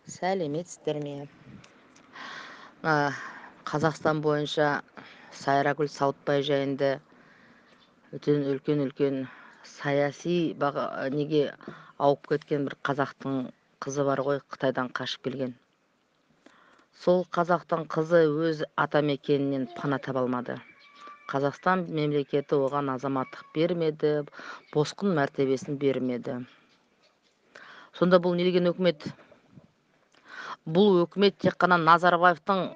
Сәлеметсіздер ме? Қазақстан бойынша Сайрагүл Сауытбай жайында үлкен саяси неге ауып кеткен бір қазақтың қызы бар ғой, Қытайдан қашып келген. Сол қазақтың қызы өз атамекенінен пана таба алмады. Қазақстан мемлекеті оған азаматтық бермеді, босқын мәртебесін бермеді. Сонда бұл не деген өкімет? Бұл өкімет тек қана Назарбаевтың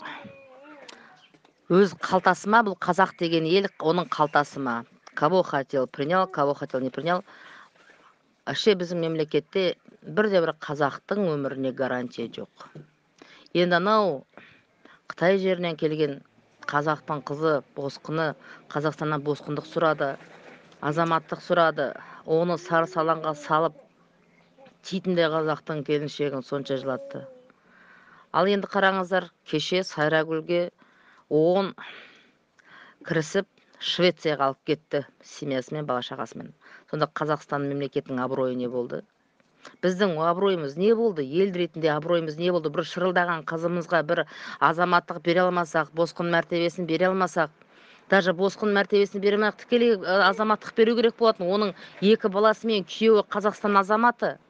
өз қалтасы ма? Бұл қазақ деген ел оның қалтасы ма? Кого хотел принял, кого хотел не принял. Вообще біздің мемлекетте бірде-бір қазақтың өміріне гарантия жоқ. Енді анау Қытай жерінен келген қазақтың қызы босқыны Қазақстаннан босқындық сұрады, азаматтық сұрады. Оны сары салаңға салып титіндей қазақтың келіншегін сонша жылатты. Ал енді қараңыздар, кеше Сайрагүлге оған кірісіп Швецияға алып кетті семьясымен, бала шағасымен. Сонда Қазақстан мемлекетінің абыройы не болды? Біздің абыройымыз не болды? Ел ретінде абыройымыз не болды? Бір шырылдаған қызымызға бір азаматтық бере алмасақ, босқын мәртебесін бере алмасақ, даже босқын мәртебесін бере алмасақ, тікелей азаматтық беру керек болатын. Оның 2 баласы мен күйеуі Қазақстан азаматы.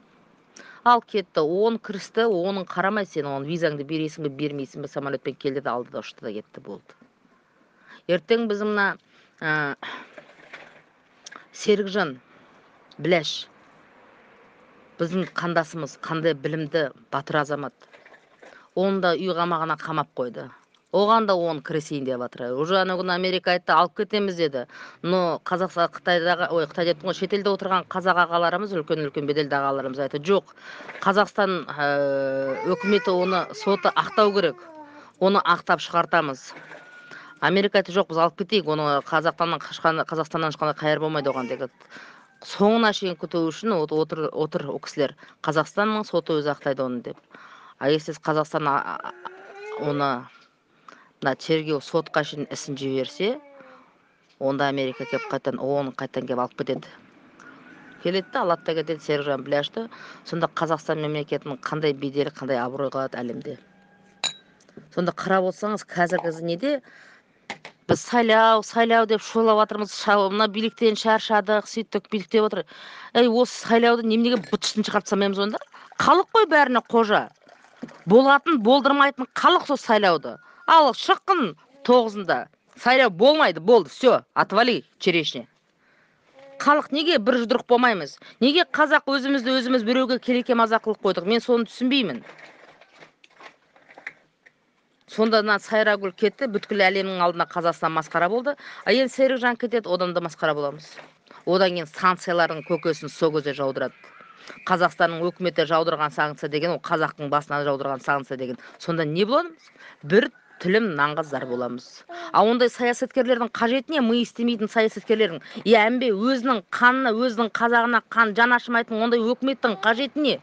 Ал кетті, он кірісті, оның қарамай, сен оның визаңды бересің бе, бермейсің бе, самолетпен келді де алды да ұшты да кетті, болды. Ертең біздің мына Серікжан Біляш, біздің қандасымыз, қандай білімді батыр азамат. Оны да үй қамағына қамап қойды. Оған да оны кірісейін деп жатыр. Уже ана күні Америка айтты, алып кетеміз деді. Но Қытай дептің ғой, шетелде отырған қазақ ағаларымыз, үлкен беделді ағаларымыз айтты, жоқ, Қазақстан өкіметі оны соты ақтау керек. Оны ақтап шығартамыз. Америка айтты, жоқ, біз алып кетейік, оны Қазақстаннан ешқандай қайыр болмайды оған деген. Соңына шейін күту үшін отыр о кісілер. Қазақстанның соты өзі ақтайды оны деп. А если Қазақстан оны тергеу сотқа шейін ісін жіберсе, онда Америка кеп оны қайтан кеп алып кетеді. Келеді, алады да кетеді Серікжан Біляшты. Сонда Қазақстан мемлекетінің қандай беделі, қандай абырой қалады әлемде. Сонда қарап отырсаңыз, қазіргі неде біз сайлау деп шулап жатырмыз, мына биліктен шаршадық, сөйттік, билік деп отыр. Осы сайлауды неменеге бытышын шығарып салмаймыз онда? Халық қой бәріне қожа. Болатын, болдырмайтын халық сол сайлауды. Ал шыққын 9-ында. Сайлау болмайды, болды, все, отвали черешня. Халық неге бір жұдырық болмаймыз? Неге қазақ өзіміз біреуге келеке мазақ қылып қойдық? Мен соны түсінбеймін. Сонда Сайрагүл кетті, бүткіл әлемнің алдына Қазақстан масқара болды. А енді Серікжан кетеді, одан да масқара боламыз. Одан кейін санкциялардың көкесін со көзе жаудырады. Қазақстанның өкіметі жаудырған санкция деген, ол қазақтың басына жаудырған санкция деген. Сонда не боламыз? Бір тілім наңғыздар боламыз. А ондай саясаткерлердің қажеті не? Мы істемейтін саясаткерлердің. Әмбе өзінің қанына, өзінің қазағына жан ашымайтын ондай өкіметтің қажеті не?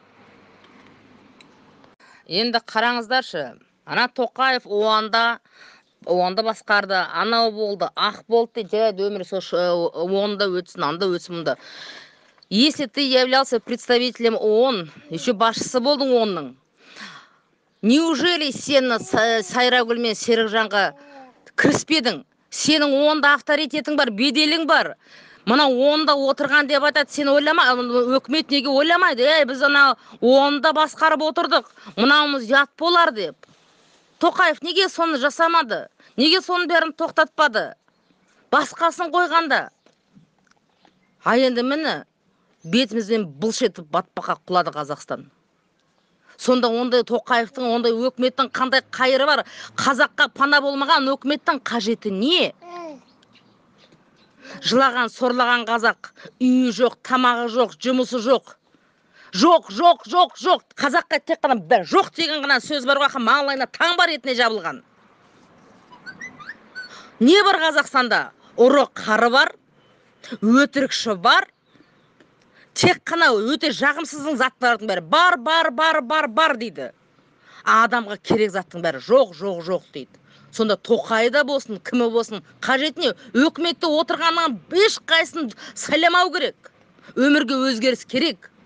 Енді қараңыздаршы, ана Тоқаев оғанда басқарды, анау болды, ақ болды, жарайды өмір оғында өтсін, анда өтсін, мұнда. Если ты являлся представителем ООН, еще басшысы болдың ООНның, неужели сен Сайрагүл мен Серікжанға кіріспедің? Сенің ООНда авторитетің бар, беделің бар. Мына ООНда отырған деп айтады, сен ойлама, өкімет неге ойламайды? Біз ана ООНда басқарып отырдық, мынауымыз ұят болар деп. Тоқаев неге соны жасамады? Неге соның бәрін тоқтатпады? Басқасын қойғанда. А енді міне, бетімізден былш етіп батпаққа құлады Қазақстан. Сонда ондай Тоқаевтың, ондай өкіметтің қандай қайыры бар? Қазаққа пана болмаған өкіметтің қажеті не? Жылаған, сорлаған қазақ, үйі жоқ, тамағы жоқ, жұмысы жоқ. Жоқ. Қазаққа тек қана жоқ деген ғана сөз бар ғой, маңлайына таң бар етіне жабылған. Не бар Қазақстанда? Ұры қары бар, өтірікші бар. Тек қана өте жағымсыздың заттардың бәрі бар дейді. Адамға керек заттың бәрі жоқ дейді. Сонда Тоқайда болсын, кімі болсын, қажет не? Өкіметте отырғаннан ешқайсысын сайламау керек. Өмірге өзгеріс керек.